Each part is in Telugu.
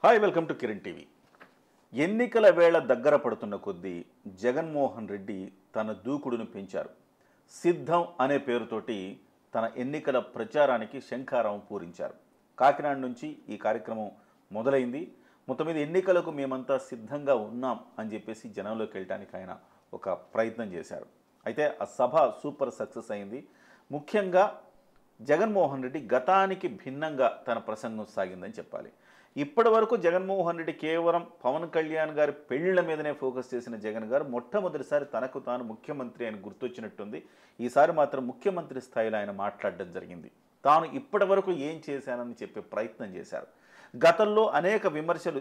Hi welcome to Kiran TV. ఎన్నికల వేళ దగ్గర పడుతున్న కొద్దీ జగన్మోహన్ రెడ్డి తన దూకుడును పెంచారు. సిద్ధం అనే పేరుతోటి తన ఎన్నికల ప్రచారానికి శంఖారావం పూరించారు. కాకినాడ నుంచి ఈ కార్యక్రమం మొదలైంది. మొత్తం మీద ఎన్నికలకు మేమంతా సిద్ధంగా ఉన్నాం అని చెప్పేసి జనంలోకి వెళ్ళడానికి ఆయన ఒక ప్రయత్నం చేశారు. అయితే ఆ సభ సూపర్ సక్సెస్ అయింది. ముఖ్యంగా జగన్మోహన్ రెడ్డి గతానికి భిన్నంగా తన ప్రసంగం సాగిందని చెప్పాలి. ఇప్పటి వరకు జగన్మోహన్ రెడ్డి కేవలం పవన్ కళ్యాణ్ గారి పెళ్లిళ్ల మీదనే ఫోకస్ చేసిన జగన్ గారు మొట్టమొదటిసారి తనకు తాను ముఖ్యమంత్రి అని గుర్తొచ్చినట్టుంది. ఈసారి మాత్రం ముఖ్యమంత్రి స్థాయిలో ఆయన మాట్లాడడం జరిగింది. తాను ఇప్పటి వరకు ఏం చేశానని చెప్పే ప్రయత్నం చేశారు. గతంలో అనేక విమర్శలు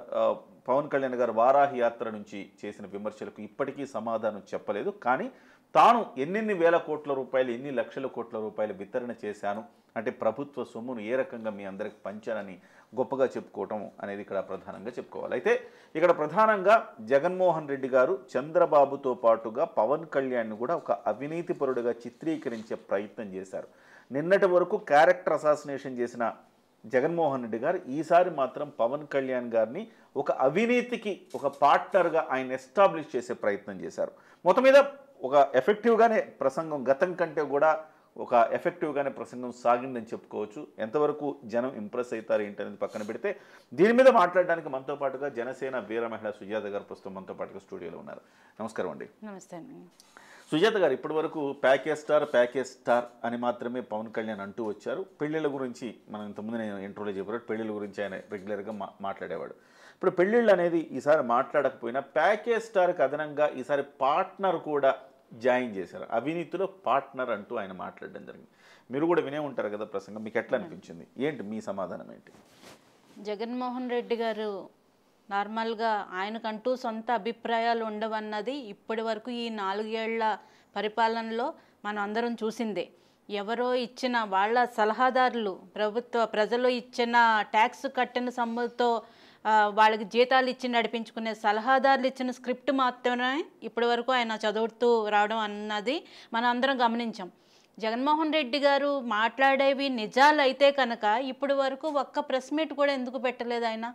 పవన్ కళ్యాణ్ గారు వారాహి యాత్ర నుంచి చేసిన విమర్శలకు ఇప్పటికీ సమాధానం చెప్పలేదు. కానీ తాను ఎన్నెన్ని వేల కోట్ల రూపాయలు, ఎన్ని లక్షల కోట్ల రూపాయలు వితరణ చేశాను అంటే ప్రభుత్వ సొమ్మును ఏ రకంగా మీ అందరికి పంచానని గొప్పగా చెప్పుకోవటం అనేది ఇక్కడ ప్రధానంగా చెప్పుకోవాలి. అయితే ఇక్కడ ప్రధానంగా జగన్మోహన్ రెడ్డి గారు చంద్రబాబుతో పాటుగా పవన్ కళ్యాణ్ను కూడా ఒక అవినీతిపరుడుగా చిత్రీకరించే ప్రయత్నం చేశారు. నిన్నటి వరకు క్యారెక్టర్ అసాసినేషన్ చేసిన జగన్మోహన్ రెడ్డి గారు ఈసారి మాత్రం పవన్ కళ్యాణ్ గారిని ఒక అవినీతికి ఒక పార్ట్నర్గా ఆయన ఎస్టాబ్లిష్ చేసే ప్రయత్నం చేశారు. మొత్తం మీద ఒక ఎఫెక్టివ్గానే ప్రసంగం, గతం కంటే కూడా ఒక ఎఫెక్టివ్గానే ప్రసంగం సాగిందని చెప్పుకోవచ్చు. ఎంతవరకు జనం ఇంప్రెస్ అవుతారు ఏంటనేది పక్కన పెడితే దీని మీద మాట్లాడడానికి మనతో పాటుగా జనసేన వీర మహిళ సుజాత గారు ప్రస్తుతం మనతో పాటుగా స్టూడియోలో ఉన్నారు. నమస్కారం అండి. నమస్తే అండి. సుజాత గారు, ఇప్పటి వరకు ప్యాకేజ్ స్టార్ అని మాత్రమే పవన్ కళ్యాణ్ అంటూ వచ్చారు. పెళ్లిళ్ళ గురించి మనం ఇంతకుముందు నేను ఇంట్రోలో చెప్పారు, పెళ్లిళ్ళ గురించి ఆయన రెగ్యులర్గా మాట్లాడేవాడు. ఇప్పుడు పెళ్లిళ్ళు అనేది ఈసారి మాట్లాడకపోయినా ప్యాకేజ్ స్టార్కి అదనంగా ఈసారి పార్ట్నర్ కూడా జాయిన్ చేశారు. అవినీతిలో పార్ట్నర్ అంటూ ఆయన మాట్లాడడం జరిగింది. మీరు కూడా వినే ఉంటారు కదా ప్రసంగం, మీకు ఎట్లా అనిపించింది, ఏంటి మీ సమాధానం ఏంటి? జగన్మోహన్ రెడ్డి గారు నార్మల్గా ఆయనకంటూ సొంత అభిప్రాయాలు ఉండవన్నది ఇప్పటి వరకు ఈ 4 ఏళ్ల పరిపాలనలో మనం అందరం చూసిందే. ఎవరో ఇచ్చిన వాళ్ళ సలహాదారులు, ప్రజలు ఇచ్చిన ట్యాక్స్ కట్టిన సొమ్ముతో వాళ్ళకి జీతాలు ఇచ్చి నడిపించుకునే సలహాదారులు ఇచ్చిన స్క్రిప్ట్ మాత్రమే ఇప్పటి వరకు ఆయన చదువుతూ రావడం అన్నది మనం అందరం గమనించాం. జగన్మోహన్ రెడ్డి గారు మాట్లాడేవి నిజాలు అయితే కనుక ఇప్పటి వరకు ఒక్క ప్రెస్ మీట్ కూడా ఎందుకు పెట్టలేదు ఆయన?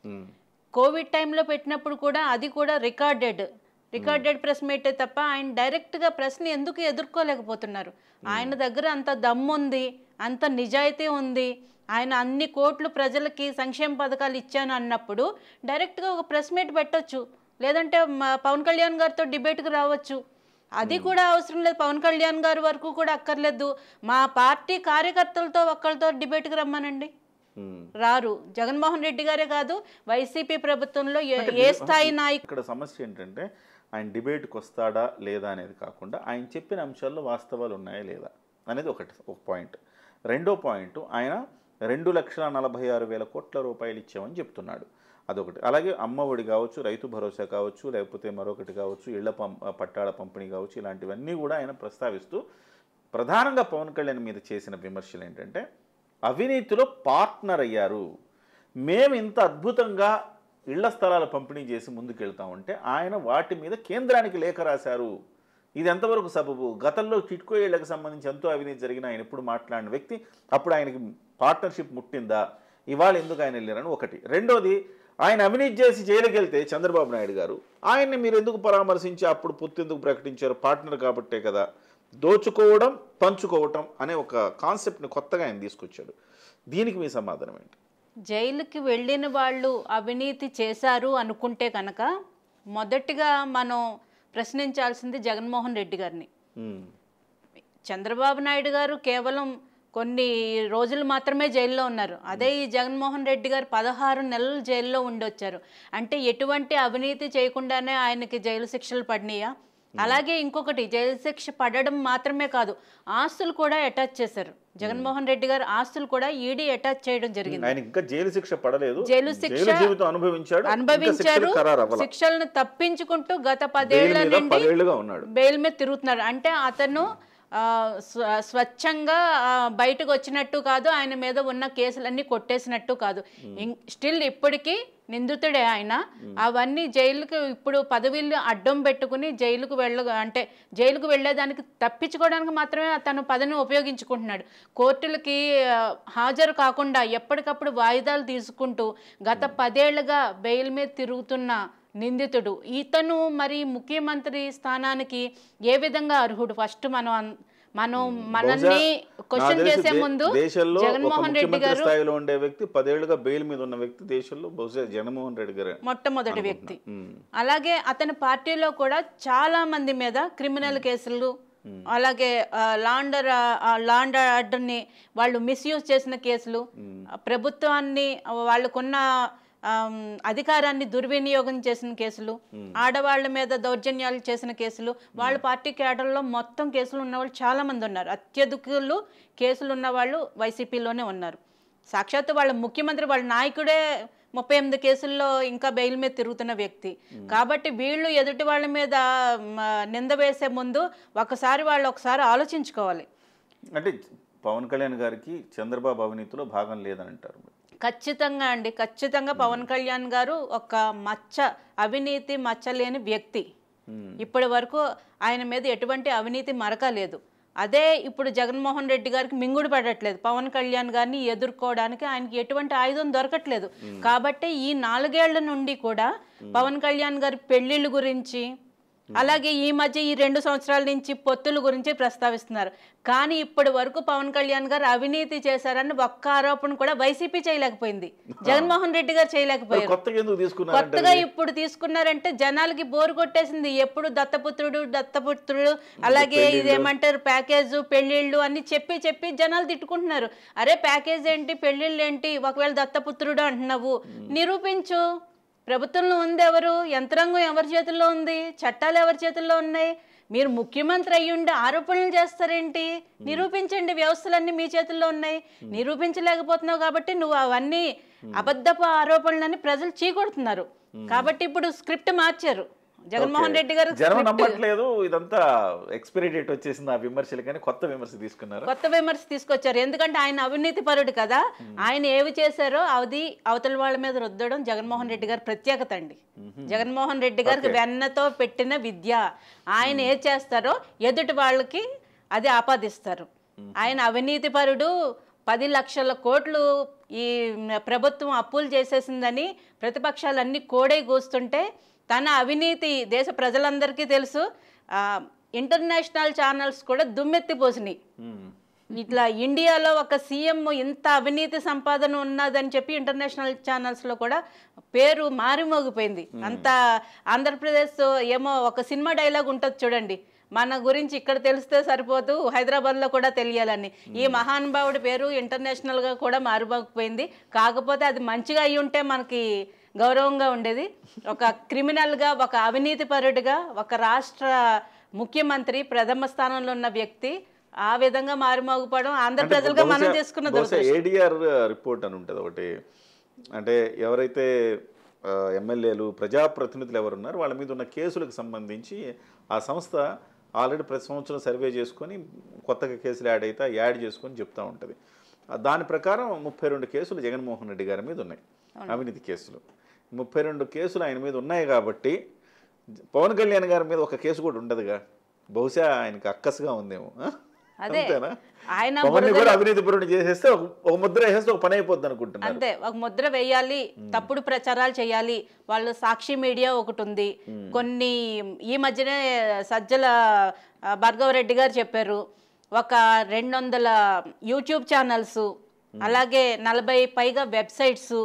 కోవిడ్ టైంలో పెట్టినప్పుడు కూడా అది కూడా రికార్డెడ్ ప్రెస్ మీటే తప్ప ఆయన డైరెక్ట్గా ప్రెస్ని ఎందుకు ఎదుర్కోలేకపోతున్నారు? ఆయన దగ్గర అంత దమ్ముంది, అంత నిజాయితీ ఉంది. ఆయన అన్ని కోట్లు ప్రజలకి సంక్షేమ పథకాలు ఇచ్చాను అన్నప్పుడు డైరెక్ట్గా ఒక ప్రెస్ మీట్ పెట్టొచ్చు, లేదంటే పవన్ కళ్యాణ్ గారితో డిబేట్కి రావచ్చు. అది కూడా అవసరం లేదు, పవన్ కళ్యాణ్ గారి వరకు కూడా అక్కర్లేదు. మా పార్టీ కార్యకర్తలతో ఒక్కరితో డిబేట్కి రమ్మనండి, రారు. జగన్మోహన్ రెడ్డి గారే కాదు, వైసీపీ ప్రభుత్వంలో ఏ స్థాయి నాయకుడు. ఇక్కడ సమస్య ఏంటంటే ఆయన డిబేట్కి వస్తాడా లేదా అనేది కాకుండా ఆయన చెప్పిన అంశాల్లో వాస్తవాలు ఉన్నాయా లేదా అనేది ఒక పాయింట్. రెండో పాయింట్, ఆయన 2,46,000 కోట్ల రూపాయలు ఇచ్చామని చెప్తున్నాడు, అదొకటి. అలాగే అమ్మఒడి కావచ్చు, రైతు భరోసా కావచ్చు, లేకపోతే మరొకటి కావచ్చు, ఇళ్ల పట్టాల పంపిణీ కావచ్చు, ఇలాంటివన్నీ కూడా ఆయన ప్రస్తావిస్తూ ప్రధానంగా పవన్ కళ్యాణ్ మీద చేసిన విమర్శలు ఏంటంటే అవినీతిలో పార్ట్నర్ అయ్యారు, మేము ఇంత అద్భుతంగా ఇళ్ల స్థలాల పంపిణీ చేసి ముందుకెళ్తామంటే ఆయన వాటి మీద కేంద్రానికి లేఖ రాశారు. ఇది ఎంతవరకు సబబు? గతంలో టిట్కో ఇళ్లకు సంబంధించి ఎంతో అవినీతి జరిగిన ఆయన ఎప్పుడు మాట్లాడిన వ్యక్తి, అప్పుడు ఆయనకి పార్ట్నర్షిప్ ముట్టిందా? ఇవాళ ఎందుకు ఆయన వెళ్ళారని ఒకటి. రెండోది, ఆయన అవినీతి చేసి జైలుకి వెళ్తే చంద్రబాబు నాయుడు గారు ఆయన్ని మీరు ఎందుకు పరామర్శించి అప్పుడు పొత్తు ఎందుకు ప్రకటించారు? పార్ట్నర్ కాబట్టే కదా. దోచుకోవడం, పంచుకోవటం అనే ఒక కాన్సెప్ట్ని కొత్తగా ఆయన తీసుకొచ్చాడు. దీనికి మీ సమాధానం ఏంటి? జైలుకి వెళ్ళిన వాళ్ళు అవినీతి చేశారు అనుకుంటే కనుక మొదటిగా మనం ప్రశ్నించాల్సింది జగన్మోహన్ రెడ్డి గారిని. చంద్రబాబు నాయుడు గారు కేవలం కొన్ని రోజులు మాత్రమే జైల్లో ఉన్నారు. అదే ఈ జగన్మోహన్ రెడ్డి గారు 16 నెలలు జైల్లో ఉండొచ్చారు. అంటే ఎటువంటి అవినీతి చేయకుండానే ఆయనకి జైలు శిక్షలు పడినాయా? అలాగే ఇంకొకటి, జైలు శిక్ష పడడం మాత్రమే కాదు, ఆస్తులు కూడా అటాచ్ చేశారు. జగన్మోహన్ రెడ్డి గారు ఆస్తులు కూడా ఈడీ అటాచ్ చేయడం జరిగింది. ఆయన ఇంకా జైలు శిక్ష పడలేదు, జైలు శిక్ష అనుభవించారు. శిక్షలను తప్పించుకుంటూ గత 10 ఏళ్ల నుండి బెయిల్ మీద తిరుగుతున్నారు. అంటే అతను స్వచ్ఛంగా బయటకు వచ్చినట్టు కాదు, ఆయన మీద ఉన్న కేసులన్నీ కొట్టేసినట్టు కాదు. స్టిల్ ఇప్పటికీ నిందితుడే ఆయన. అవన్నీ జైలుకు ఇప్పుడు పదవిలు అడ్డం పెట్టుకుని జైలుకు జైలుకు వెళ్ళేదానికి తప్పించుకోవడానికి మాత్రమే తను పదవిని ఉపయోగించుకుంటున్నాడు. కోర్టులకి హాజరు కాకుండా ఎప్పటికప్పుడు వాయిదాలు తీసుకుంటూ గత 10 ఏళ్లుగా బెయిల్ మీద తిరుగుతున్న నిందితుడు ఇతను మరి ముఖ్యమంత్రి స్థానానికి ఏ విధంగా అర్హుడు? ఫస్ట్ మనల్ని క్వశ్చన్ చేసే ముందు దేశంలో జగన్మోహన్ రెడ్డి గారు స్థాయిలో ఉండే వ్యక్తి 10 ఏళ్లుగా బెయిల్ మీద ఉన్న వ్యక్తి దేశంలో బహుశా జగన్మోహన్ రెడ్డి గారు మొట్టమొదటి వ్యక్తి. అలాగే అతని పార్టీలో కూడా చాలా మంది మీద క్రిమినల్ కేసులు, అలాగే లాండ్ ఆర్డర్ని వాళ్ళు మిస్యూజ్ చేసిన కేసులు, ప్రభుత్వాన్ని వాళ్ళకున్న అధికారాన్ని దుర్వినియోగం చేసిన కేసులు, ఆడవాళ్ళ మీద దౌర్జన్యాలు చేసిన కేసులు, వాళ్ళ పార్టీ క్యాడర్లో మొత్తం కేసులు ఉన్నవాళ్ళు చాలా మంది ఉన్నారు. అత్యధికులు కేసులు ఉన్నవాళ్ళు వైసీపీలోనే ఉన్నారు. సాక్షాత్తు వాళ్ళ ముఖ్యమంత్రి వాళ్ళ నాయకుడే 38 కేసుల్లో ఇంకా బెయిల్ మీద తిరుగుతున్న వ్యక్తి. కాబట్టి వీళ్ళు ఎదుటి వాళ్ళ మీద నింద వేసే ముందు ఒకసారి ఆలోచించుకోవాలి. అంటే పవన్ కళ్యాణ్ గారికి చంద్రబాబు అవినీతిలో భాగం లేదని అంటారు. ఖచ్చితంగా అండి, ఖచ్చితంగా పవన్ కళ్యాణ్ గారు ఒక అవినీతి మచ్చలేని వ్యక్తి. ఇప్పటి వరకు ఆయన మీద ఎటువంటి అవినీతి మరక లేదు. అదే ఇప్పుడు జగన్మోహన్ రెడ్డి గారికి మింగుడు పడట్లేదు. పవన్ కళ్యాణ్ గారిని ఎదుర్కోవడానికి ఆయనకి ఎటువంటి ఆయుధం దొరకట్లేదు. కాబట్టి ఈ 4 ఏళ్ల నుండి కూడా పవన్ కళ్యాణ్ గారి పెళ్లిళ్ళ గురించి, అలాగే ఈ మధ్య ఈ 2 సంవత్సరాల నుంచి పొత్తుల గురించి ప్రస్తావిస్తున్నారు. కానీ ఇప్పటి వరకు పవన్ కళ్యాణ్ గారు అవినీతి చేశారని ఒక్క ఆరోపణ కూడా వైసీపీ చేయలేకపోయింది, జగన్మోహన్ రెడ్డి గారు చేయలేకపోయారు. కొత్తగా ఇప్పుడు తీసుకున్నారంటే జనాలకి బోరు కొట్టేసింది. ఎప్పుడు దత్తపుత్రుడు అలాగే ఇదేమంటారు ప్యాకేజ్, పెళ్లిళ్ళు అని చెప్పి జనాలు తిట్టుకుంటున్నారు. అరే ప్యాకేజ్ ఏంటి, పెళ్లిళ్ళు ఏంటి, ఒకవేళ దత్తపుత్రుడు అంటున్నావు, నిరూపించు. ప్రభుత్వంలో ఉంది ఎవరు, యంత్రాంగం ఎవరి చేతుల్లో ఉంది, చట్టాలు ఎవరి చేతుల్లో ఉన్నాయి? మీరు ముఖ్యమంత్రి అయ్యుండి ఆరోపణలు చేస్తారేంటి? నిరూపించండి. వ్యవస్థలన్నీ మీ చేతుల్లో ఉన్నాయి. నిరూపించలేకపోతున్నావు కాబట్టి నువ్వు అవన్నీ అబద్ధపు ఆరోపణలని ప్రజలు చీకొడుతున్నారు. కాబట్టి ఇప్పుడు స్క్రిప్ట్ మార్చారు. జగన్మోహన్ రెడ్డి గారు జనం నమ్మట్లేదు, ఇదంతా ఎక్స్పైరీ డేట్ వచ్చేసింది ఆ విమర్శలు, కానీ కొత్త విమర్శ తీసుకొచ్చారు. ఎందుకంటే ఆయన అవినీతి పరుడు కదా. ఆయన ఏవి చేశారో అది అవతల వాళ్ళ మీద రుద్దడం జగన్మోహన్ రెడ్డి గారి ప్రత్యేకత అండి. జగన్మోహన్ రెడ్డి గారికి వెన్నతో పెట్టిన విద్య. ఆయన ఏది చేస్తారో ఎదుటి వాళ్ళకి అది ఆపాదిస్తారు. ఆయన అవినీతి పరుడు, 10 లక్షల కోట్లు ఈ ప్రభుత్వం అప్పులు చేసేసిందని ప్రతిపక్షాలన్నీ కోడై కూస్తుంటే తన అవినీతి దేశ ప్రజలందరికీ తెలుసు. ఇంటర్నేషనల్ ఛానల్స్ కూడా దుమ్మెత్తిపోసినాయి. ఇట్లా ఇండియాలో ఒక సీఎం ఇంత అవినీతి సంపాదన ఉన్నదని చెప్పి ఇంటర్నేషనల్ ఛానల్స్లో కూడా పేరు మారిమోగిపోయింది. అంత ఆంధ్రప్రదేశ్ ఏమో ఒక సినిమా డైలాగ్ ఉంటుంది చూడండి, మన గురించి ఇక్కడ తెలిస్తే సరిపోదు, హైదరాబాద్లో కూడా తెలియాలని. ఈ మహానుభావుడి పేరు ఇంటర్నేషనల్గా కూడా మారిమోగిపోయింది. కాకపోతే అది మంచిగా అయ్యి ఉంటే మనకి గౌరవంగా ఉండేది. ఒక క్రిమినల్గా, ఒక అవినీతి పరుడుగా, ఒక రాష్ట్ర ముఖ్యమంత్రి ప్రథమ స్థానంలో ఉన్న వ్యక్తి ఆ విధంగా మారుమోగిపోవడం ఆంధ్ర ప్రజలుగా మనం చేసుకున్న ఏడీఆర్ రిపోర్ట్ అని ఉంటుంది ఒకటి. అంటే ఎవరైతే ఎమ్మెల్యేలు, ప్రజాప్రతినిధులు ఎవరున్నారు వాళ్ళ మీద ఉన్న కేసులకు సంబంధించి ఆ సంస్థ ఆల్రెడీ ప్రతి సంవత్సరం సర్వే చేసుకొని కొత్తగా కేసులు యాడ్ చేసుకొని చెప్తూ ఉంటుంది. దాని ప్రకారం 32 కేసులు జగన్మోహన్ రెడ్డి గారి మీద ఉన్నాయి, అవినీతి కేసులు. 32 కేసులు ఆయన మీద ఉన్నాయి కాబట్టి పవన్ కళ్యాణ్ గారి మీద ఒక కేసు కూడా ఉండదుగా. బహుశా ఆయనకి అక్కసుగా ఉందేమో. అంతేనా? ఆయన అవినీతి పరుడు చేసేస్తే ఒక ముద్ర వేసేస్తే ఒక పని అయిపోద్ది అనుకుంటున్నారు. అంతే, ఒక ముద్ర వేయాలి, తప్పుడు ప్రచారాలు చేయాలి. వాళ్ళు సాక్షి మీడియా ఒకటి ఉంది. కొన్ని ఈ మధ్యనే సజ్జల భార్గవరెడ్డి గారు చెప్పారు, ఒక 200 యూట్యూబ్ ఛానల్స్, అలాగే 40 పైగా వెబ్సైట్స్,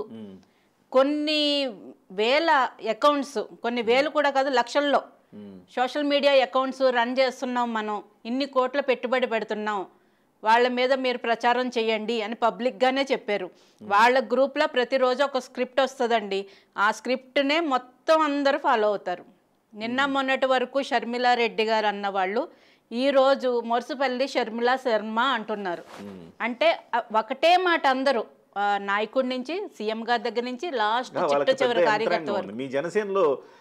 కొన్ని వేల అకౌంట్స్, కొన్ని వేలు కూడా కాదు లక్షల్లో సోషల్ మీడియా అకౌంట్స్ రన్ చేస్తున్నాం. మనం ఇన్ని కోట్ల పెట్టుబడి పెడుతున్నాం, వాళ్ళ మీద మీరు ప్రచారం చేయండి అని పబ్లిక్గానే చెప్పారు. వాళ్ళ గ్రూప్లో ప్రతిరోజు ఒక స్క్రిప్ట్ వస్తుందండి. ఆ స్క్రిప్ట్నే మొత్తం అందరూ ఫాలో అవుతారు. నిన్న మొన్నటి వరకు షర్మిలారెడ్డి గారు అన్న వాళ్ళు ఈరోజు మొరుసుపల్లి షర్మిలా శర్మ అంటున్నారు. అంటే ఒకటే మాట అందరూ, నాయకుడి నుంచి, సీఎం గారి దగ్గర నుంచి లాస్ట్ చిట్ట చివరి కార్యకర్త వరకు. మీ జనసేనలో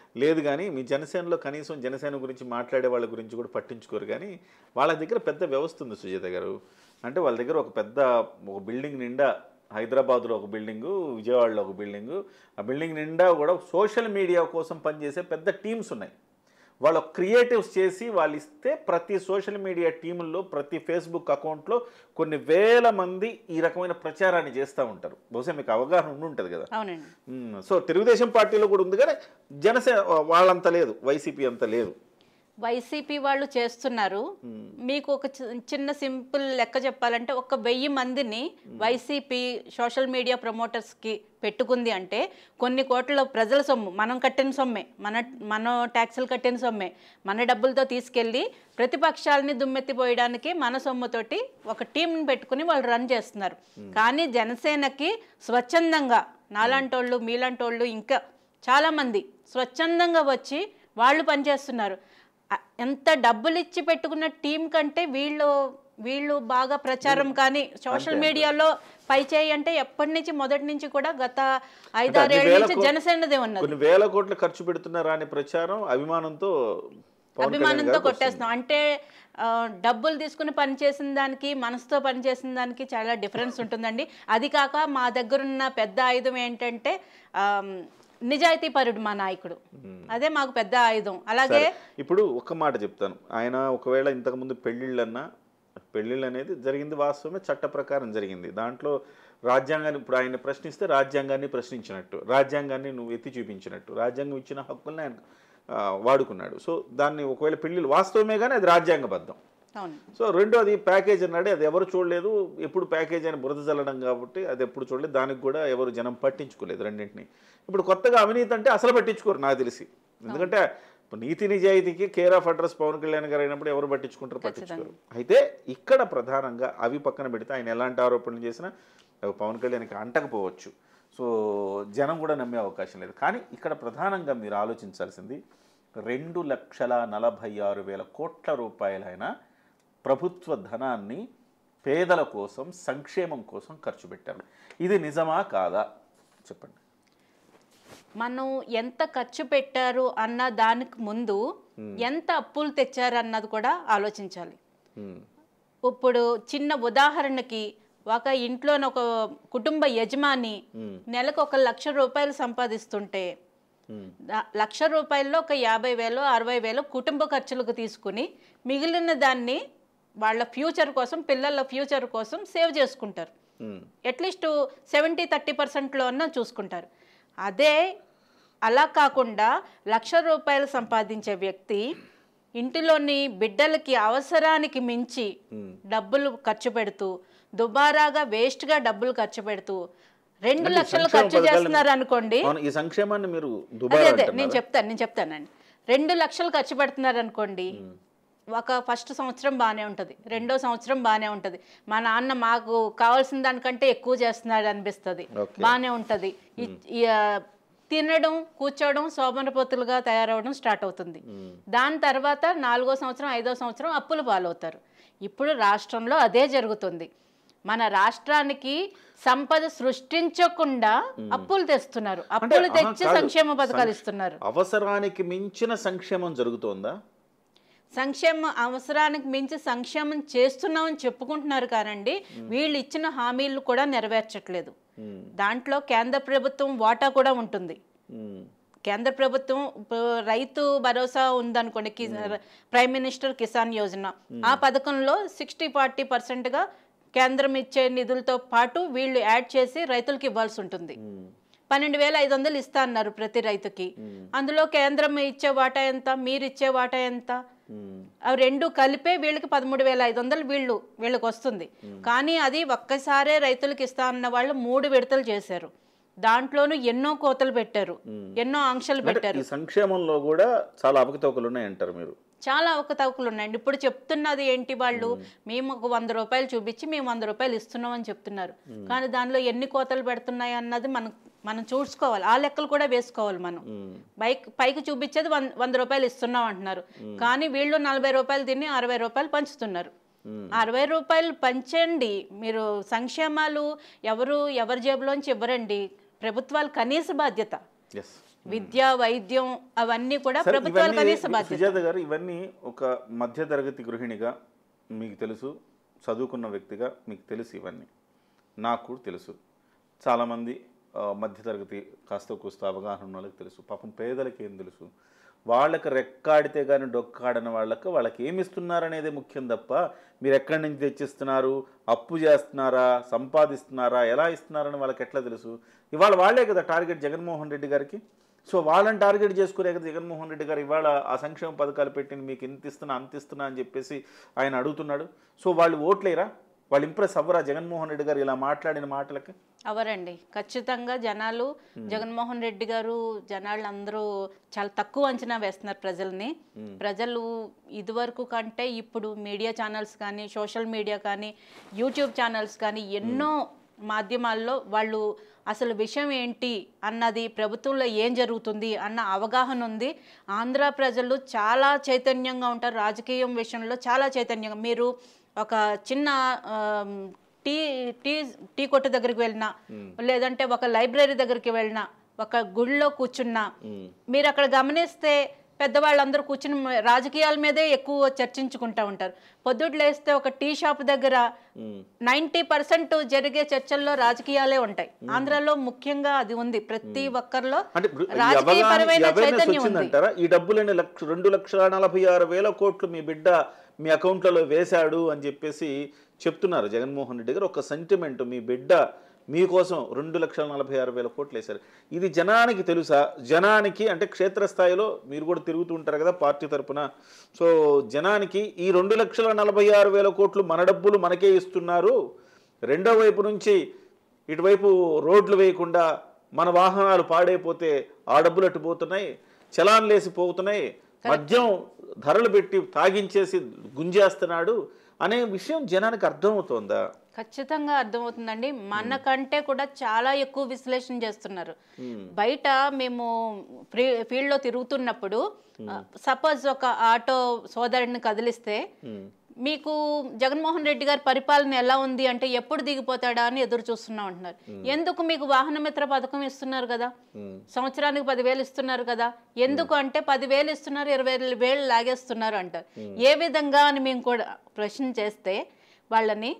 లేదు కానీ మీ జనసేనలో కనీసం జనసేన గురించి మాట్లాడే వాళ్ళ గురించి కూడా పట్టించుకోరు. కానీ వాళ్ళ దగ్గర పెద్ద వ్యవస్థ ఉంది సుజాత గారు. అంటే వాళ్ళ దగ్గర ఒక బిల్డింగ్ నిండా, హైదరాబాద్లో ఒక బిల్డింగు, విజయవాడలో ఒక బిల్డింగు, ఆ బిల్డింగ్ నిండా కూడా సోషల్ మీడియా కోసం పనిచేసే పెద్ద టీమ్స్ ఉన్నాయి. వాళ్ళు క్రియేటివ్స్ చేసి వాళ్ళు ఇస్తే ప్రతి సోషల్ మీడియా టీముల్లో, ప్రతి ఫేస్బుక్ అకౌంట్లో కొన్ని వేల మంది ఈ రకమైన ప్రచారాన్ని చేస్తూ ఉంటారు. బహుశా మీకు అవగాహన ఉంటుంది కదా. సో తెలుగుదేశం పార్టీలో కూడా ఉంది కానీ జనసేన వాళ్ళంత లేదు, వైసీపీ అంత లేదు. వైసీపీ వాళ్ళు చేస్తున్నారు. మీకు ఒక చిన్న సింపుల్ లెక్క చెప్పాలంటే, 1000 మందిని వైసీపీ సోషల్ మీడియా ప్రమోటర్స్కి పెట్టుకుంది అంటే కొన్ని కోట్ల ప్రజల సొమ్ము, మనం కట్టిన సొమ్మే, మన ట్యాక్సులు కట్టిన సొమ్మే, మన డబ్బులతో తీసుకెళ్ళి ప్రతిపక్షాలని దుమ్మెత్తిపోయడానికి మన సొమ్ముతోటి ఒక టీంని పెట్టుకుని వాళ్ళు రన్ చేస్తున్నారు. కానీ జనసేనకి స్వచ్ఛందంగా నాలాంటోళ్ళు, మీలాంటోళ్ళు, ఇంకా చాలామంది స్వచ్ఛందంగా వచ్చి వాళ్ళు పనిచేస్తున్నారు. ఎంత డబ్బులు ఇచ్చి పెట్టుకున్న టీం కంటే వీళ్ళు బాగా ప్రచారం కానీ సోషల్ మీడియాలో పై చేయి అంటే మొదటి నుంచి కూడా గత 5-6 ఏళ్ల నుంచి జనసేనదే ఉన్నది. కొన్ని వేల కోట్లు ఖర్చు పెడుతున్నారా అనే ప్రచారం అభిమానంతో కొట్టేస్తున్నాం. అంటే డబ్బులు తీసుకుని పనిచేసిన దానికి, మనసుతో పనిచేసిన దానికి చాలా డిఫరెన్స్ ఉంటుందండి. అది కాక మా దగ్గరున్న పెద్ద ఆయుధం ఏంటంటే నిజాయితీ పరుడు మా నాయకుడు, అదే మాకు పెద్ద ఆయుధం. అలాగే ఇప్పుడు ఒక మాట చెప్తాను, ఆయన ఒకవేళ ఇంతకుముందు పెళ్ళిళ్ళు అనేది జరిగింది వాస్తవమే, చట్ట ప్రకారం జరిగింది. దాంట్లో రాజ్యాంగాన్ని, ఇప్పుడు ఆయన ప్రశ్నిస్తే రాజ్యాంగాన్ని ప్రశ్నించినట్టు, రాజ్యాంగాన్ని నువ్వు ఎత్తి చూపించినట్టు, రాజ్యాంగం ఇచ్చిన హక్కుల్ని ఆయన వాడుకున్నాడు. సో దాన్ని ఒకవేళ పెళ్ళిళ్ళు వాస్తవమే కానీ అది రాజ్యాంగబద్ధం. సో రెండోది ప్యాకేజ్ అన్నాడు, అది ఎవరు చూడలేదు. ఎప్పుడు ప్యాకేజ్ అని బురద చల్లడం కాబట్టి అది ఎప్పుడు చూడలేదు. దానికి కూడా ఎవరు జనం పట్టించుకోలేదు రెండింటిని. ఇప్పుడు కొత్తగా అవినీతి అంటే అసలు పట్టించుకోరు నాకు తెలిసి. ఎందుకంటే నీతి నిజాయితీకి care of address Pawan Kalyan గారు అయినప్పుడు ఎవరు పట్టించుకుంటారు? పట్టించుకోరు. అయితే ఇక్కడ ప్రధానంగా అవి పక్కన పెడితే ఆయన ఎలాంటి ఆరోపణలు చేసినా పవన్ కళ్యాణ్కి అంటకపోవచ్చు. సో జనం కూడా నమ్మే అవకాశం లేదు. కానీ ఇక్కడ ప్రధానంగా మీరు ఆలోచించాల్సింది 2,46,000 కోట్ల రూపాయలైన ప్రభుత్వ ధనాన్ని పేదల కోసం, సంక్షేమం కోసం ఖర్చు పెట్టారు. ఇది నిజమా కాదా చెప్పండి. మనం ఎంత ఖర్చు పెట్టారు అన్న దానికి ముందు ఎంత అప్పులు తెచ్చారు అన్నది కూడా ఆలోచించాలి. ఇప్పుడు చిన్న ఉదాహరణకి, ఒక ఇంట్లోని ఒక కుటుంబ యజమాని నెలకు 1,00,000 రూపాయలు సంపాదిస్తుంటే 1,00,000 రూపాయల్లో ఒక 50,000, 60,000 కుటుంబ ఖర్చులకు తీసుకుని మిగిలిన దాన్ని వాళ్ళ ఫ్యూచర్ కోసం, పిల్లల ఫ్యూచర్ కోసం సేవ్ చేసుకుంటారు. అట్లీస్ట్ 70-30%లో అన్నా చూసుకుంటారు. అదే అలా కాకుండా 1,00,000 రూపాయలు సంపాదించే వ్యక్తి ఇంటిలోని బిడ్డలకి అవసరానికి మించి డబ్బులు ఖర్చు పెడుతూ, దుబారాగా వేస్ట్గా డబ్బులు ఖర్చు పెడుతూ 2 లక్షలు ఖర్చు చేస్తున్నారు అనుకోండి. ఈ సంక్షేమాన్ని మీరు నేను చెప్తానండి. 2 లక్షలు ఖర్చు పెడుతున్నారు అనుకోండి. ఒక ఫస్ట్ సంవత్సరం బాగానే ఉంటుంది, రెండో సంవత్సరం బాగానే ఉంటుంది. మా నాన్న మాకు కావాల్సిన దానికంటే ఎక్కువ చేస్తున్నాడు అనిపిస్తుంది, బాగానే ఉంటుంది. తినడం, కూర్చోవడం, సోమరపోతులుగా తయారవడం స్టార్ట్ అవుతుంది. దాని తర్వాత 4వ సంవత్సరం, 5వ సంవత్సరం అప్పులు పాలవుతారు. ఇప్పుడు రాష్ట్రంలో అదే జరుగుతుంది. మన రాష్ట్రానికి సంపద సృష్టించకుండా అప్పులు తెస్తున్నారు, అప్పులు తెచ్చి సంక్షేమ పథకాలు ఇస్తున్నారు. అవసరానికి మించిన సంక్షేమం జరుగుతోందా? అవసరానికి మించి సంక్షేమం చేస్తున్నామని చెప్పుకుంటున్నారు కానండి, వీళ్ళు ఇచ్చిన హామీలు కూడా నెరవేర్చట్లేదు. దాంట్లో కేంద్ర ప్రభుత్వం వాటా కూడా ఉంటుంది. కేంద్ర ప్రభుత్వం రైతు భరోసా ఉందనుకోండి, ప్రైమ్ మినిస్టర్ కిసాన్ యోజన, ఆ పథకంలో 60-40%గా కేంద్రం ఇచ్చే నిధులతో పాటు వీళ్ళు యాడ్ చేసి రైతులకు ఇవ్వాల్సి ఉంటుంది. 12,500 ఇస్తా అన్నారు ప్రతి రైతుకి. అందులో కేంద్రం ఇచ్చే వాటా ఎంత, మీరు ఇచ్చే వాటా ఎంత, అవి రెండు కలిపే వీళ్ళకి 13,500 వీళ్ళకి వస్తుంది. కానీ అది ఒక్కసారే రైతులకు ఇస్తా అన్న వాళ్ళు 3 విడతలు చేశారు. దాంట్లోనూ ఎన్నో కోతలు పెట్టారు, ఎన్నో ఆంక్షలు పెట్టారు. సంక్షేమంలో కూడా చాలా అవకతవకలు ఉన్నాయంటారు మీరు? చాలా అవకతవకలు ఉన్నాయండి. ఇప్పుడు చెప్తున్నది ఏంటి, వాళ్ళు మేము ఒక 100 రూపాయలు చూపించి మేము 100 రూపాయలు ఇస్తున్నాం అని చెప్తున్నారు. కానీ దానిలో ఎన్ని కోతలు పెడుతున్నాయి అన్నది మనం చూసుకోవాలి, ఆ లెక్కలు కూడా వేసుకోవాలి. మనం పైకి చూపించేది 100 రూపాయలు ఇస్తున్నాం అంటున్నారు, కానీ వీళ్ళు 40 రూపాయలు తిని 60 రూపాయలు పంచుతున్నారు. 60 రూపాయలు పంచండి మీరు. సంక్షేమాలు ఎవరి జేబులోంచి ఇవ్వరండి, ప్రభుత్వాలు కనీస బాధ్యత. విద్య, వైద్యం అవన్నీ కూడా సరే, ప్రభుత్వాల ఇవన్నీ కనీస బాధ్యత. సుజాత గారు, ఇవన్నీ ఒక మధ్యతరగతి గృహిణిగా మీకు తెలుసు, చదువుకున్న వ్యక్తిగా మీకు తెలుసు, ఇవన్నీ నాకు కూడా తెలుసు. చాలామంది మధ్యతరగతి కాస్త కూస్త అవగాహన ఉన్న వాళ్ళకి తెలుసు. పాపం పేదలకి ఏం తెలుసు? వాళ్ళకి రెక్కాడితే కానీ డొక్కాడని వాళ్ళకి ఏమి ఇస్తున్నారనేదే ముఖ్యం తప్ప మీరు ఎక్కడి నుంచి తెచ్చిస్తున్నారు, అప్పు చేస్తున్నారా, సంపాదిస్తున్నారా, ఎలా ఇస్తున్నారని వాళ్ళకి ఎట్లా తెలుసు? ఇవాళ వాళ్ళే కదా టార్గెట్ జగన్మోహన్ రెడ్డి గారికి. సో వాళ్ళని టార్గెట్ చేసుకునే కదా జగన్మోహన్ రెడ్డి గారు ఇవాళ ఆ సంక్షేమ పథకాలు పెట్టి మీకు ఇంత ఇస్తున్నా అంత ఇస్తున్నా అని చెప్పేసి ఆయన అడుగుతున్నాడు. సో వాళ్ళు ఓట్లేరా? వాళ్ళు ఇంప్రెస్ అవ్వరా జగన్మోహన్ రెడ్డి గారు ఇలా మాట్లాడిన మాటలకి? అవరండి. ఖచ్చితంగా జనాలు జగన్మోహన్ రెడ్డి గారు, జనాలు అందరూ చాలా తక్కువ అంచనా వేస్తున్నారు ప్రజల్ని. ప్రజలు ఇదివరకు కంటే ఇప్పుడు మీడియా ఛానల్స్ కానీ, సోషల్ మీడియా కానీ, యూట్యూబ్ ఛానల్స్ కానీ ఎన్నో మాధ్యమాల్లో వాళ్ళు అసలు విషయం ఏంటి అన్నది, ప్రభుత్వంలో ఏం జరుగుతుంది అన్న అవగాహన ఉంది. ఆంధ్ర ప్రజలు చాలా చైతన్యంగా ఉంటారు. రాజకీయం విషయంలో చాలా చైతన్యంగా. మీరు ఒక చిన్న టీ టీ టీ కొట్టు దగ్గరికి వెళ్ళినా, లేదంటే ఒక లైబ్రరీ దగ్గరికి వెళ్ళినా, ఒక గుడిలో కూర్చున్నా, మీరు అక్కడ గమనిస్తే పెద్దవాళ్ళందరూ కూర్చుని రాజకీయాల మీదే ఎక్కువ చర్చించుకుంటూ ఉంటారు. పొద్దుట లేస్తే ఒక టీ షాప్ దగ్గర 90% జరిగే చర్చల్లో రాజకీయాలే ఉంటాయి. ఆంధ్రాలో ముఖ్యంగా అది ఉంది. ప్రతి ఒక్కరిలో రాజకీయపరమైన చైతన్యం ఉంది. ఈ డబ్బులని 2,46,000 కోట్లు మీ బిడ్డ మీ అకౌంట్లలో వేశాడు అని చెప్పేసి చెప్తున్నారు జగన్మోహన్ రెడ్డి గారు. ఒక సెంటిమెంట్, మీ బిడ్డ మీకోసం 2,46,000 కోట్లు వేశారు. ఇది జనానికి తెలుసా? జనానికి అంటే క్షేత్రస్థాయిలో మీరు కూడా తిరుగుతూ ఉంటారు కదా పార్టీ తరఫున. సో జనానికి ఈ 2,46,000 కోట్లు మన డబ్బులు మనకే ఇస్తున్నారు, రెండో వైపు నుంచి ఇటువైపు రోడ్లు వేయకుండా మన వాహనాలు పాడైపోతే ఆ డబ్బులు అట్టుపోతున్నాయి, చలాన్లు వేసి పోతున్నాయి, మద్యం ధరలు పెట్టి తాగించేసి గుంజేస్తున్నాడు అనే విషయం జనానికి అర్థమవుతోందా? ఖచ్చితంగా అర్థమవుతుందండి. మనకంటే కూడా చాలా ఎక్కువ విశ్లేషణ చేస్తున్నారు. బయట మేము ఫీల్డ్లో తిరుగుతున్నప్పుడు సపోజ్ ఒక ఆటో సోదరుడిని కదిలిస్తే, మీకు జగన్మోహన్ రెడ్డి గారి పరిపాలన ఎలా ఉంది అంటే ఎప్పుడు దిగిపోతాడా అని ఎదురు చూస్తున్నా ఉంటున్నారు. ఎందుకు? మీకు వాహన మిత్ర పథకం ఇస్తున్నారు కదా, సంవత్సరానికి 10,000 ఇస్తున్నారు కదా. ఎందుకు అంటే 10,000 ఇస్తున్నారు, 20,000 లాగేస్తున్నారు అంటారు. ఏ విధంగా అని మేము కూడా ప్రశ్న చేస్తే, వాళ్ళని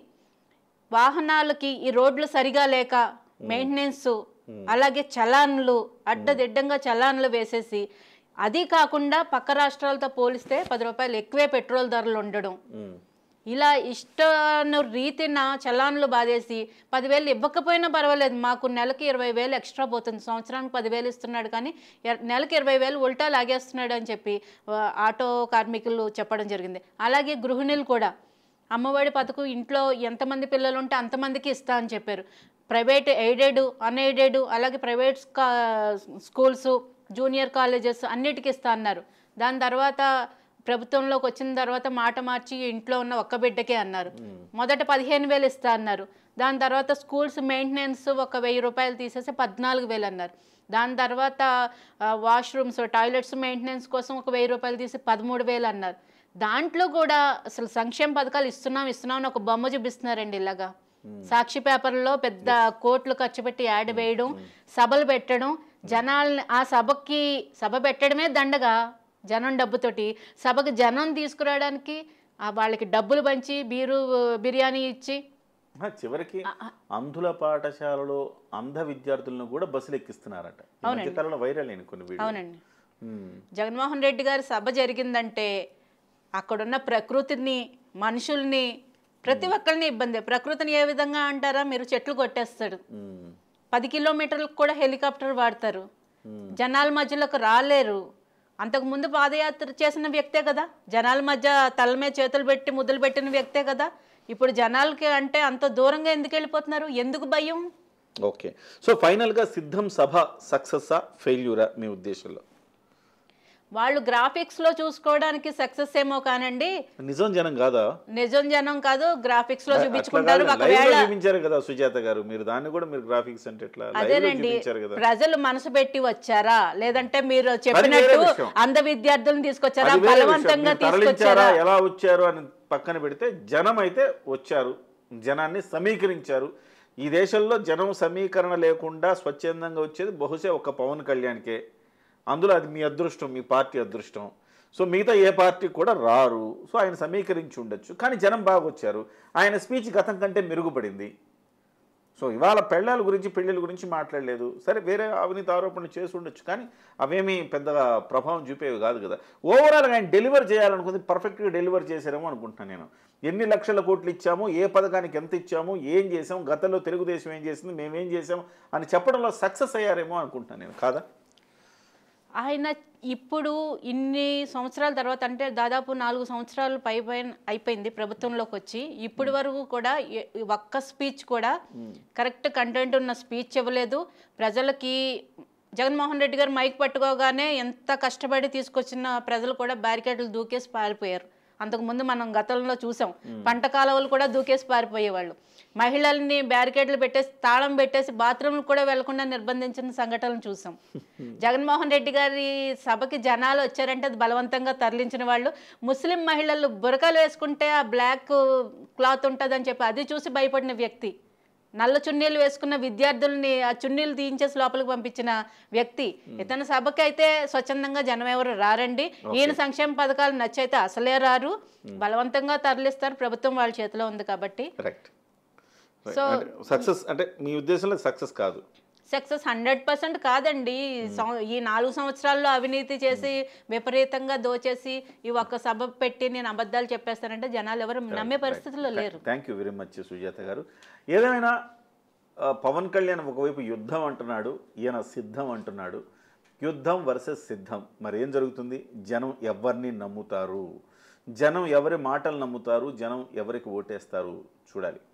వాహనాలకి ఈ రోడ్లు సరిగా లేక మెయింటెనెన్స్, అలాగే చలాన్లు అడ్డదిడ్డంగా చలాన్లు వేసేసి, అది కాకుండా పక్క రాష్ట్రాలతో పోలిస్తే 10 రూపాయలు ఎక్కువే పెట్రోల్ ధరలు ఉండడం, ఇలా ఇష్టాను రీతిన చలాన్లు బాధేసి 10,000 ఇవ్వకపోయినా పర్వాలేదు, మాకు నెలకి 20,000 ఎక్స్ట్రా పోతుంది, సంవత్సరానికి 10,000 ఇస్తున్నాడు కానీ నెలకి 20,000 ఉల్టా లాగేస్తున్నాడు అని చెప్పి ఆటో కార్మికులు చెప్పడం జరిగింది. అలాగే గృహిణులు కూడా అమ్మఒడి పథకం ఇంట్లో ఎంతమంది పిల్లలు ఉంటే అంతమందికి ఇస్తా అని చెప్పారు. ప్రైవేట్ ఎయిడెడ్, అన్ఎయిడెడ్, అలాగే ప్రైవేట్ స్కూల్స్, జూనియర్ కాలేజెస్ అన్నిటికీ ఇస్తా అన్నారు. దాని తర్వాత ప్రభుత్వంలోకి వచ్చిన తర్వాత మాట మార్చి ఇంట్లో ఉన్న ఒక్క బిడ్డకే అన్నారు. మొదట 15,000 ఇస్తా అన్నారు. దాని తర్వాత స్కూల్స్ మెయింటెనెన్స్ ఒక 1,000 రూపాయలు తీసేసి 14,000 అన్నారు. దాని తర్వాత వాష్రూమ్స్, టాయిలెట్స్ మెయింటెనెన్స్ కోసం ఒక 1,000 రూపాయలు తీసి 13,000 అన్నారు. దాంట్లో కూడా అసలు సంక్షేమ పథకాలు ఇస్తున్నాం అని ఒక బొమ్మ చూపిస్తున్నారండి. ఇలాగా సాక్షి పేపర్లో పెద్ద కోట్లు ఖర్చు పెట్టి యాడ్ వేయడం, సభలు పెట్టడం, జనాల్ని ఆ సభ పెట్టడమే దండగా, జనం డబ్బుతోటి సభకు జనం తీసుకురావడానికి వాళ్ళకి డబ్బులు పంచి బిర్యానీ ఇచ్చి చివరికి అంధుల పాఠశాలలో అంధ విద్యార్థులను కూడా బస్సులు ఎక్కిస్తున్నారట. వైరల్ అయిన కొన్ని వీడియోలు. అవునండి. జగన్మోహన్ రెడ్డి గారి సభ జరిగిందంటే అక్కడున్న ప్రకృతిని, మనుషుల్ని, ప్రతి ఒక్కరిని ఇబ్బంది. ప్రకృతిని ఏ విధంగా అంటారా, మీరు చెట్లు కొట్టేస్తాడు, 10 కిలోమీటర్లకు కూడా హెలికాప్టర్ వాడతారు, జనాల మధ్యలోకి రాలేరు. అంతకుముందు పాదయాత్ర చేసిన వ్యక్తే కదా, జనాల మధ్య తల మీద చేతులు పెట్టి ముద్దులు పెట్టిన వ్యక్తే కదా. ఇప్పుడు జనాలకి అంటే అంత దూరంగా ఎందుకు వెళ్ళిపోతున్నారు? ఎందుకు భయం? ఓకే, సో ఫైనల్గా సిద్ధం సభ సక్సెస్సా ఫెయిల్యూరా మీ ఉద్దేశంలో? వాళ్ళు గ్రాఫిక్స్లో చూసుకోవడానికి సక్సెస్ ఏమో కానండి, నిజం జనం కాదా? నిజం జనం కాదు, గ్రాఫిక్స్లో చూపించుకుంటారు. చూపించారు కదా సుజాత గారు, మీరు దాన్ని కూడా మీరు గ్రాఫిక్స్ అంటే ఎట్లా? అదేనండి, ప్రజలు మనసు పెట్టి వచ్చారా, లేదంటే మీరు చెప్పినట్టు అంధ విద్యార్థులను తీసుకొచ్చారా, బలవంతంగా తీసుకొచ్చారా, ఎలా వచ్చారు అని పక్కన పెడితే జనం అయితే వచ్చారు, జనాన్ని సమీకరించారు. ఈ దేశంలో జనం సమీకరణ లేకుండా స్వచ్ఛందంగా వచ్చేది బహుశా ఒక పవన్ కళ్యాణ్కే. అందులో అది మీ అదృష్టం, మీ పార్టీ అదృష్టం. సో మిగతా ఏ పార్టీ కూడా రారు. సో ఆయన సమీకరించి ఉండొచ్చు. కానీ జనం బాగా వచ్చారు. ఆయన స్పీచ్ గతం కంటే మెరుగుపడింది. సో ఇవాళ పెళ్ళాల గురించి పెళ్ళిళ్ళ గురించి మాట్లాడలేదు. సరే వేరే అవినీతి ఆరోపణలు చేసి ఉండొచ్చు, కానీ అవేమీ పెద్దగా ప్రభావం చూపేవి కాదు కదా. ఓవరాల్గా ఆయన డెలివర్ చేయాలనుకుంది, పర్ఫెక్ట్గా డెలివర్ చేశారేమో అనుకుంటున్నాను నేను. ఎన్ని లక్షల కోట్లు ఇచ్చాము, ఏ పథకానికి ఎంత ఇచ్చాము, ఏం చేసాం, గతంలో తెలుగుదేశం ఏం చేసింది, మేమేం చేసాం అని చెప్పడంలో సక్సెస్ అయ్యారేమో అనుకుంటున్నాను నేను. కాదా? ఆయన ఇప్పుడు ఇన్ని సంవత్సరాల తర్వాత, అంటే దాదాపు 4 సంవత్సరాలు అయిపోయింది ప్రభుత్వంలోకి వచ్చి, ఇప్పటి వరకు కూడా ఒక్క స్పీచ్ కూడా కరెక్ట్ కంటెంట్ ఉన్న స్పీచ్ ఇవ్వలేదు. ప్రజలకి జగన్మోహన్ రెడ్డి గారు మైక్ పట్టుకోగానే ఎంత కష్టపడి తీసుకొచ్చిన ప్రజలు కూడా బ్యారికేడ్లు దూకేసి పారిపోయారు. అంతకుముందు మనం గతంలో చూసాం, పంట కాలువలు కూడా దూకేసి పారిపోయేవాళ్ళు. మహిళల్ని బ్యారికేడ్లు పెట్టేసి తాళం పెట్టేసి బాత్రూమ్లు కూడా వెళ్లకుండా నిర్బంధించిన సంఘటనలు చూసాం. జగన్మోహన్ రెడ్డి గారి సభకి జనాలు వచ్చారంటే అది బలవంతంగా తరలించిన వాళ్ళు. ముస్లిం మహిళలు బురకాలు వేసుకుంటే ఆ బ్లాక్ క్లాత్ ఉంటుందని చెప్పి అది చూసి భయపడిన వ్యక్తి. నల్ల చున్నీలు వేసుకున్న విద్యార్థుల్ని ఆ చున్నీలు తీయించేసి లోపలికి పంపించిన వ్యక్తి. ఇతని సభకి అయితే స్వచ్ఛందంగా జనం ఎవరు రారండి. ఈయన సంక్షేమ పథకాలు నచ్చైతే అసలే రారు, బలవంతంగా తరలిస్తారు. ప్రభుత్వం వాళ్ళ చేతిలో ఉంది కాబట్టి. సో సక్సెస్ అంటే మీ ఉద్దేశంలో సక్సెస్ కాదు. సక్సెస్ 100% కాదండి. ఈ 4 సంవత్సరాల్లో అవినీతి చేసి విపరీతంగా దోచేసి ఈ ఒక్క సభ పెట్టి నేను అబద్ధాలు చెప్పేస్తానంటే జనాలు ఎవరు నమ్మే పరిస్థితుల్లో లేరు. Thank you very much Sujatha గారు. ఏదేమైనా పవన్ కళ్యాణ్ ఒకవైపు యుద్ధం అంటున్నాడు, ఈయన సిద్ధం అంటున్నాడు. యుద్ధం వర్సెస్ సిద్ధం. మరి ఏం జరుగుతుంది? జనం ఎవరిని నమ్ముతారు, జనం ఎవరి మాటలు నమ్ముతారు, జనం ఎవరికి ఓటేస్తారు చూడాలి.